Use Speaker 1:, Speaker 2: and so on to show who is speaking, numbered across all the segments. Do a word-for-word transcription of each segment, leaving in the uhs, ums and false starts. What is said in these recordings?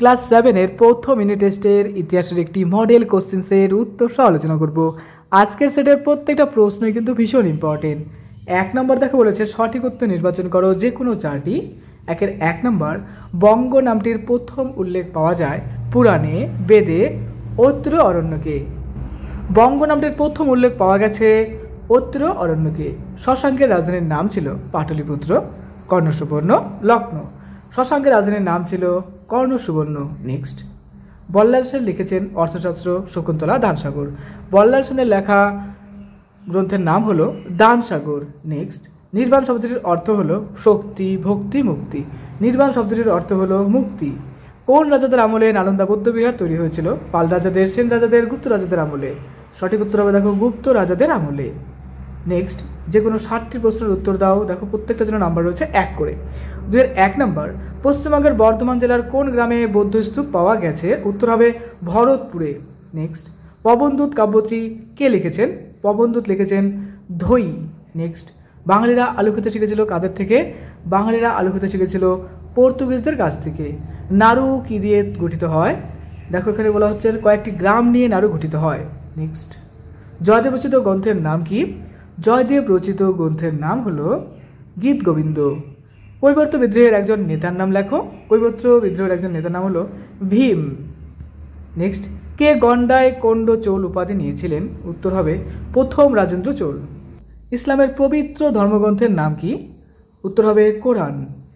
Speaker 1: Class সেভেনের প্রথম unit টেস্টের ইতিহাসের একটি মডেল কোশ্চেন্সের উত্তর সহ আলোচনা করব। আজকের সেটের প্রত্যেকটা প্রশ্নই কিন্তু ভীষণ ইম্পর্টেন্ট। এক নম্বর দেখো বলেছে সঠিক উত্তর নির্বাচন করো যে কোনো চারটি। একের এক নম্বর, বঙ্গ নামটির প্রথম উল্লেখ পাওয়া যায় পুরাণে, বেদে, অত্র অরণ্যকে। বঙ্গ নামটির প্রথম উল্লেখ পাওয়া গেছে অত্র অরণ্যকে। শশাঙ্কের রাজধানীর নাম ছিল পাটলিপুত্র, কর্ণ সুবর্ণ, লক্ষ্ণৌ। শশাঙ্কের রাজধানীর নাম ছিল কর্ণ সুবর্ণ। নেক্সট, বল্লাল সেন লিখেছেন অর্থশাস্ত্র, শকুন্তলা, দানসাগর। বল্লাল সেনের লেখা গ্রন্থের নাম হলো দানসাগর। নেক্সট, নির্বাণ শব্দটির অর্থ হলো শক্তি, ভক্তি, মুক্তি। নির্বাণ শব্দটির অর্থ হলো মুক্তি। কোন রাজাদের আমলে নালন্দা বৌদ্ধবিহার তৈরি হয়েছিল? পাল রাজাদের, সেন রাজাদের, গুপ্ত রাজাদের আমলে। সঠিক উত্তর হবে দেখো গুপ্ত রাজাদের আমলে। নেক্সট, যে কোনো ষাটটি প্রশ্নের উত্তর দাও। দেখো প্রত্যেকটা জন্য নাম্বার রয়েছে এক করে। দুইয়ের এক নম্বর, পশ্চিমবঙ্গের বর্ধমান জেলার কোন গ্রামে বৌদ্ধস্তূপ পাওয়া গেছে? উত্তর হবে ভরতপুরে। নেক্সট, পবনদূত কাব্যটি কে লিখেছেন? পবনদূত লিখেছেন ধৈ। নেক্সট, বাঙালিরা আলু খেতে শিখেছিল কাদের থেকে? বাঙালিরা আলু খেতে শিখেছিল পর্তুগিজদের কাছ থেকে। নাড়ু কি দিয়ে গঠিত হয়? দেখো এখানে বলা হচ্ছে কয়েকটি গ্রাম নিয়ে নাড়ু গঠিত হয়। নেক্সট, জয়দেব রচিত গ্রন্থের নাম কি? জয়দেব রচিত গ্রন্থের নাম হলো গীত গোবিন্দ। কৈবর্ত বিদ্রোহের একজন নেতার নাম লেখো। কৈবর্ত বিদ্রোহের একজন নেতার নাম হলো ভীম। নেক্সট, কে গন্ডায় কন্ড চোল উপাধি নিয়েছিলেন? উত্তর হবে প্রথম রাজেন্দ্র চোল। ইসলামের পবিত্র ধর্মগ্রন্থের নাম কি? উত্তর হবে কোরআন।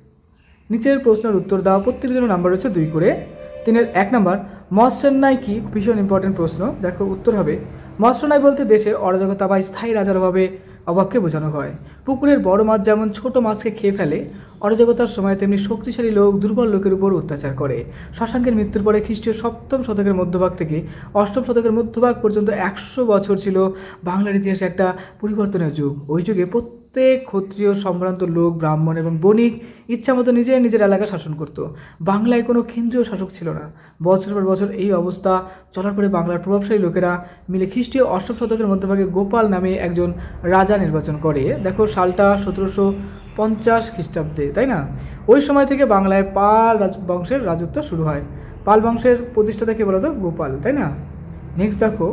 Speaker 1: নিচের প্রশ্নের উত্তর দাও। প্রত্যেকের জন্য নাম্বার রয়েছে দুই করে। তিনের এক নাম্বার, মৎস্যন্যায় কি? ভীষণ ইম্পর্টেন্ট প্রশ্ন। দেখো উত্তর হবে মৎস্যন্যায় বলতে দেশে অরাজকতা বা স্থায়ী রাজার অভাবে অভাবকে বোঝানো হয়। পুকুরের বড় মাছ যেমন ছোট মাছকে খেয়ে ফেলে, অরাজকতার সময় তেমনি শক্তিশালী লোক দুর্বল লোকের উপর অত্যাচার করে। শশাঙ্কের মৃত্যুর পরে খ্রিস্টীয় সপ্তম শতকের মধ্যভাগ থেকে অষ্টম শতকের মধ্যভাগ পর্যন্ত একশো বছর ছিল বাংলার ইতিহাসে একটা পরিবর্তনের যুগ। ওই যুগে প্রত্যেক ক্ষত্রিয়, সম্ভ্রান্ত লোক, ব্রাহ্মণ এবং বণিক ইচ্ছামতো নিজের নিজের এলাকা শাসন করত। বাংলায় কোনো কেন্দ্রীয় শাসক ছিল না। বছর পর বছর এই অবস্থা চলার পরে বাংলার প্রভাবশালী লোকেরা মিলে খ্রিস্টীয় অষ্টম শতকের মধ্যভাগে গোপাল নামে একজন রাজা নির্বাচন করে। দেখো সালটা সতেরোশো পঞ্চাশ খ্রিস্টাব্দে, তাই না? ওই সময় থেকে বাংলায় পাল বংশের রাজত্ব শুরু হয়। পাল বংশের প্রতিষ্ঠাতা কে বলতো? গোপাল, তাই না? নেক্সট দেখো,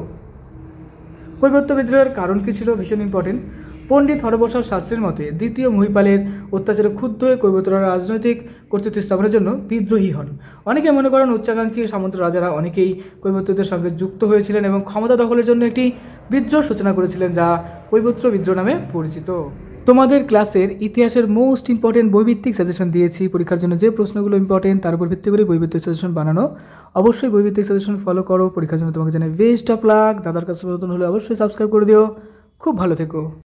Speaker 1: কৈবর্ত বিদ্রোহের কারণ কি ছিল? ভীষণ ইম্পর্টেন্ট। পণ্ডিত হরপ্রসাদ শাস্ত্রীর মতে দ্বিতীয় মহিপালের অত্যাচারে ক্ষুব্ধ হয়ে কৈবর্তরা রাজনৈতিক কর্তৃত্ব স্থাপনের জন্য বিদ্রোহী হন। অনেকে মনে করেন উচ্চাকাঙ্ক্ষী সামন্ত রাজারা অনেকেই কৈবর্তদের সঙ্গে যুক্ত হয়েছিলেন এবং ক্ষমতা দখলের জন্য একটি বিদ্রোহ সূচনা করেছিলেন, যা কৈবর্ত বিদ্রোহ নামে পরিচিত। তোমাদের ক্লাসের ইতিহাসের মোস্ট ইম্পর্টেন্ট বইভিত্তিক সাজেশন দিয়েছি। পরীক্ষার জন্য যে প্রশ্নগুলো ইম্পর্টেন্ট তার উপর ভিত্তি করে বইভিত্তিক সাজেশন বানানো। অবশ্যই বইভিত্তিক সাজেশন ফলো করো। পরীক্ষার জন্য তোমাকে জানাই বেস্ট অফ লাক। দাদার কাছে নতুন হলে অবশ্যই সাবস্ক্রাইব করে দিও। খুব ভালো থেকো।